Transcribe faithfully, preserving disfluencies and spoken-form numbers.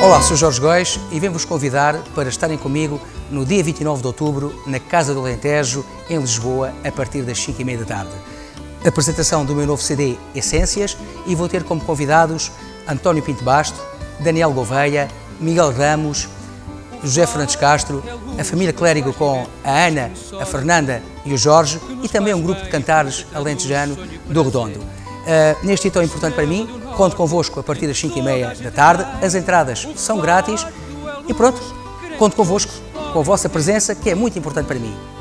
Olá, sou Jorge Góis e venho-vos convidar para estarem comigo no dia vinte e nove de outubro na Casa do Alentejo, em Lisboa, a partir das cinco e meia da tarde. Apresentação do meu novo C D Essências e vou ter como convidados António Pinto Basto, Daniel Gouveia, Miguel Ramos, José Fernandes Castro, a família Clérigo com a Ana, a Fernanda e o Jorge e também um grupo de cantares alentejano do Redondo. Uh, neste dia tão importante para mim, conto convosco a partir das cinco e meia da tarde, as entradas são grátis e pronto, conto convosco, com a vossa presença, que é muito importante para mim.